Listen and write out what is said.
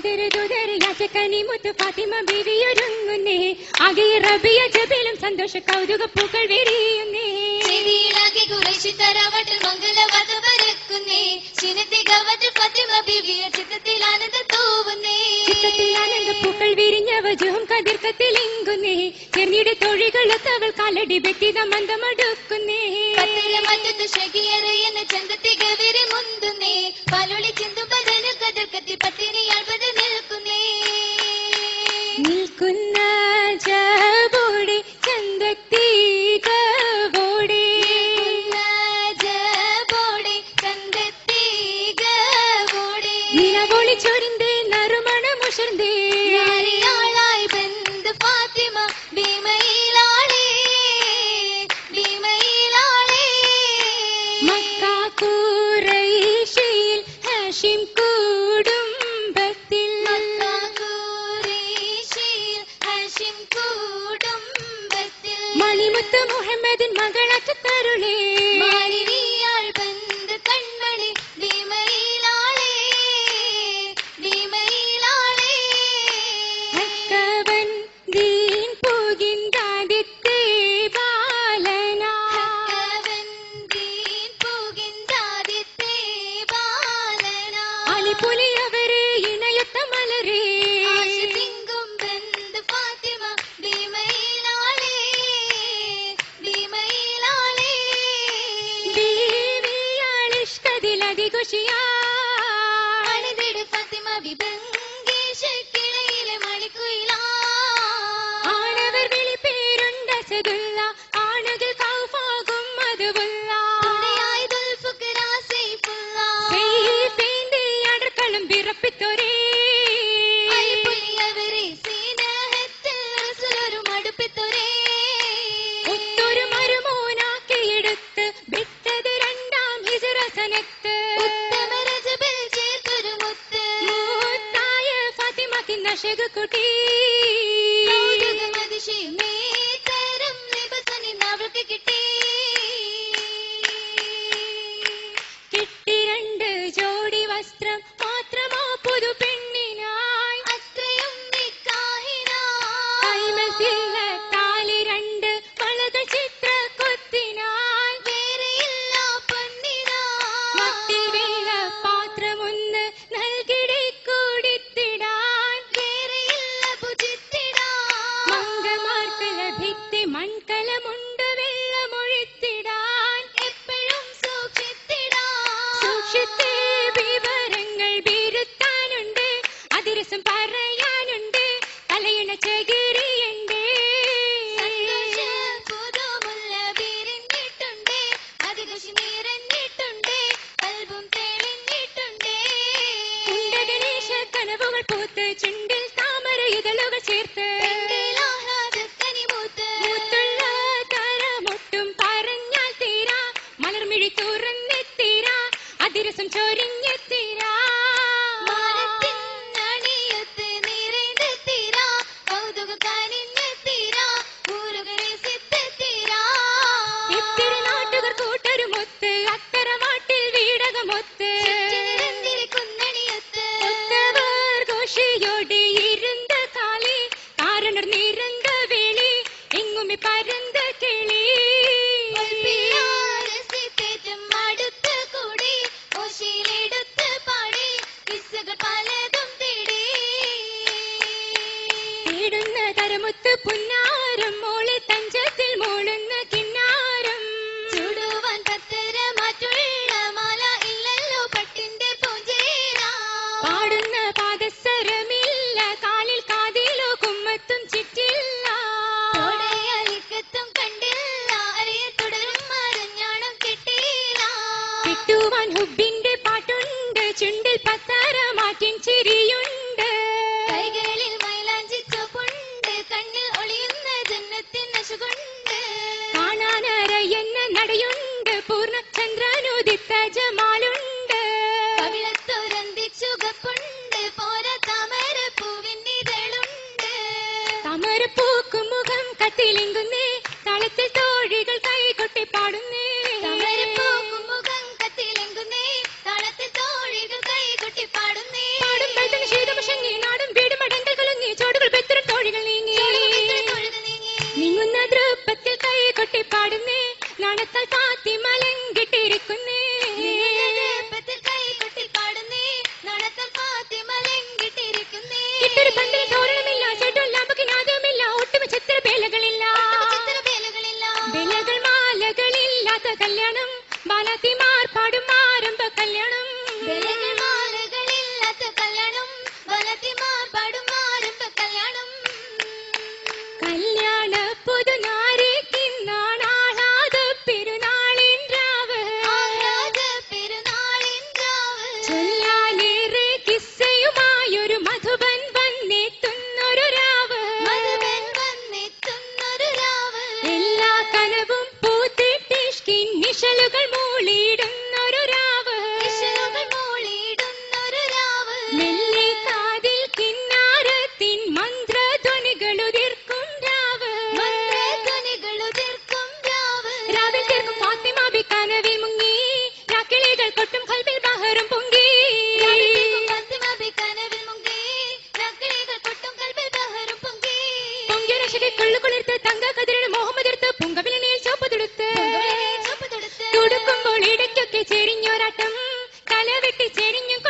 ഫാത്തിമ ബീവി ഒരുങ്ങുന്നേ ആകെ റബിയ ജബിലും സന്തോഷ കൗതുക പൂക്കൾ വിരിയുന്നേ ഖുറൈശി തറവാട്ടിൽ മംഗളവാദം വരക്കുന്നേ ശിനത്തികവട്ടിൽ ഫാത്തിമ ബീവിയ ചിത്തത്തിൽ ആനന്ദം തൂവുന്നേ ചിത്തത്തിൽ ആനന്ദ പൂക്കൾ വിരിഞ്ഞ വജുഹും കതിർക്കത്തിലിങ്കുന്നേ ചെറിയുടെ തൊഴികളൊത്തവൾ കാലടി വ്യക്തിത മന്ദമടുക്കുന്നേ മറ്റത്ത് ഷകിയറ് എന്ന ചന്തത്തിക വിരി മുന്തുന്നേ പാലൊളി ചിന്തു പതന് കതിർക്കത്തി പത്തിനിയാൾ പത നിൽക്കുന്നേ നിൽക്കുന്ന ജബോടെ ചന്തത്തികവോടെ നിലവൊളി ചൊരിന്തേ നറുമണമുഷർന്തേ ായി ബന്ദ് ഫാത്തിമ ഭീമയിലാളേ ഭീമയിലാളേ മക്ക ഖുറൈശിൽ ഹാഷിം കുടുംബത്തിൽ ഹാഷിം കുടുംബത്തിൽ മണിമുത്ത് മുഹമ്മദിൻ മകളാക്കി തരുളേ മാലിനിയാൾ ബന്ദ് കൺമണി ഭീമയിലാളേ ഭീമയിലാളേ ഹക്കവൻ ദീൻ പൂകിന്താദിത്തേ ബാലനാ പൂകിന്താദിത്തേ ബാലനാ അലിപുലിയവരെ ഇണയത്ത മലരേ ആശിതിങ്കും ബന്ദ് ഫാത്തിമ ഭീമയിലാളേ ഭീമയിലാളേ ബീവിയാളിഷ്ടതിലതികുഷിയാ അണിതിട് ഫാത്തിമ വിഭംഗീഷക്കിളയിലെ മണിക്കുയിലാ ആണവർ വിളിപ്പേരുണ്ട സദുല്ല ആണുകൾ കൗഫാകും മധുവുല്ല തുണയായി ദുൽഫുഖ്റ സൈഫുള്ള സൈഫിന്റെ അടർക്കളം വിറപ്പിത്തൊരേ അലിപുലിയവരെ സ്നേഹത്തിൽ റസൂലൊരു മടുപ്പിത്തൊരേ ഒത്തൊരു മരുമോനാക്കിയെടുത്ത് വിട്ടത് രണ്ടാം ഹിജ്റസനത്ത് ഉത്തമ രജബിൽ ചേർത്തൊരു മുത്ത് മൂത്തായ ഫാത്തിമക്ക് നശക കുട്ടി കൗതുകമതിശയമേ തരം ലിബസനി അവൾക്ക് കിട്ടി കിട്ടി രണ്ട് ജോഡി വസ്ത്രം മാത്രമോ പുതു പെണ്ണിനായി അത്രയും കൈമസില്ല താലി രണ്ട് വളകൾ ചിത്ര കൊത്തിനായി വേറെയില്ല മത്തിൽ വെള്ള പാത്രമൊന്ന് നൽകിടെ കൂടിത്തിടാൻ വേറെയില്ല ഭുജിത്തിടാൻ മംഗമാർക്ക് ലഭിത്തി മൺകലമുണ്ട് വെള്ളമൊഴിത്തിടാൻ എപ്പോഴും സൂക്ഷിത്തിടാൻ സൂക്ഷിത്തെ വിവരങ്ങൾ വീരുത്താനുണ്ട് അതിരസം പറയാനുണ്ട് തലയിണ ചകിരിയുണ്ട് സന്തോഷ പുതുമുല്ല വിരിഞ്ഞിട്ടുണ്ട് അതികുശി നിറഞ്ഞിട്ടുണ്ട് കൽബും തെളിഞ്ഞിട്ടുണ്ട് ഗണേശ കനവുകൾ പൂത്ത് ചുണ്ടിൽ താമര ഇതളുകൾ ചേർത്ത് ആഹ്ലാദക്കനി മൂത്ത് മുത്തുള്ള കരമൊട്ടും പറഞ്ഞാൽ തീരാ മലർമിഴി തുറന്നെത്തീരാ അതിരസം ചൊരിഞ്ഞെത്തീരാ മാനത്തിനണിയത്ത് നിറൈந்து തീരാ കൗതുക കനിഞ്ഞെത്തീരാ ഊരുകളെ സിദ്ധത്തീരാ ഇത്തിരി നാട്ടുകാർ കൂട്ടരുമൊത്ത് അത്തരമാട്ടിൽ വീടകമൊത്ത് കുന്നണിയത്ത് ഒത്തവർ ഘോഷിയോട് ഇരുந்த കാലി കാരണർ നിരந்த വേളി എങ്ങുമി പരந்த കിളി രസിത്തേറ്റം അടുത്ത് കൂടി ഓശിയിലെടുത്ത് പാടി കിസ്സുകൾ പലതും തേടി തേടുന്ന കരമുത്ത് പുന്നാരം മോളെ തഞ്ചത്തിൽ മോളുന്ന കിന്നാരം ചൂടുവാൻ പത്തര മാറ്റുള്ള മാല ഇല്ലല്ലോ പട്ടിന്റെ പൂഞ്ചേര പാടുന്ന പാദസരമില്ല കാലിൽ കാതിലോ കുമ്മത്തും ചിറ്റില്ല തോടയലിക്കത്തും കണ്ടില്ല അറിയ തുടരും മരഞ്ഞാണം കിട്ടിയില്ല കിട്ടുവാൻ ഹുബിന്റെ പാട്ടുണ്ട് ചുണ്ടിൽ പത്തര മാറ്റിൻ ചിരിയുണ്ട് കൈകളിൽ മൈലാഞ്ചി ചുവപ്പുണ്ട് കണ്ണിൽ ഒളിയുന്ന ജന്നത്തിൻ നശുകൊണ്ട് കാണാനറയുന്ന നടയുണ്ട് പൂർണ്ണ ചന്ദ്രനുദിത്ത ജമാലുണ്ട് കവിളത്തുരന്തി ചുവപ്പുണ്ട് പോരാ താമര പൂവിനിതളുണ്ട് താമര പൂക്കും മുഖം കത്തിലിങ്കുന്നേ താളത്തിൽ തോഴികൾ കൈകൊട്ടി പാടുന്നേ താമരപ്പൂക്കും മുഖം കത്തിലെങ്കുന്നേ താളത്തിൽ തോഴികൾ കൈകൊട്ടി പാടുന്നേ പാടും ശീതമശങ്ങി നാണത്താൽ ഫാത്തിമ ലംഘിട്ടിരിക്കുന്നേ കൈ കൊട്ടി പാടുന്നേ നാണത്താൽ ഫാത്തിമ ലംഘിട്ടിരിക്കുന്നേ ഇട്ടൊരു പന്തൽ തോരണമില്ല ചേട്ടും ലാമ്പക്കിനാദമില്ല ഒട്ടുമ ചിത്ര വേലകളില്ല വേലകൾ മാലകളില്ലാത്ത കല്യാണം ബാലത്തിമാർ പാടും ആരംഭ കല്യാണം വേലകൾ മാലകളില്ലാത്ത കല്യാണം ബാലത്തിമാർ പാടും ആരംഭ കല്യാണം കല്യാണ പുതുനാരെ കിന്നാണാളാത പെരുന്നാളിൻ രാവ് ചൊല്ലാലേറെ കിസ്സയുമായൊരു മധുബൻ വന്നെത്തുന്നൊരു രാവ് എല്ലാ കനവും പൂത്തിട്ടിഷ്കിൻ നിശലുകൾ മൂളിയിടുന്നൊരു രാവ് മെല്ലെ കാതിൽ കിന്നാരത്തിൻ മന്ത്രധ്വനികളുതിർക്കും രാവ് രാവിൽ തീർക്കും ഫാത്തിമ ബി കനവിൽ മുങ്ങി രാക്കിളികൾ കൊട്ടും കൽബിൽ ബഹറും പൊങ്ങി പൊങ്ങിയ രക്ഷകെ കൊള്ളുകൊളിർത്ത് തങ്ക കതിരിന് മോഹമുതിർത്ത് പുങ്കവിലണിയിൽ ചോപ്പ് തൊടുത്ത് തുടുക്കുമ്പോൾ ഇടയ്ക്കൊക്കെ ചെരിഞ്ഞൊരാട്ടം തലവെട്ടി ചെരിഞ്ഞു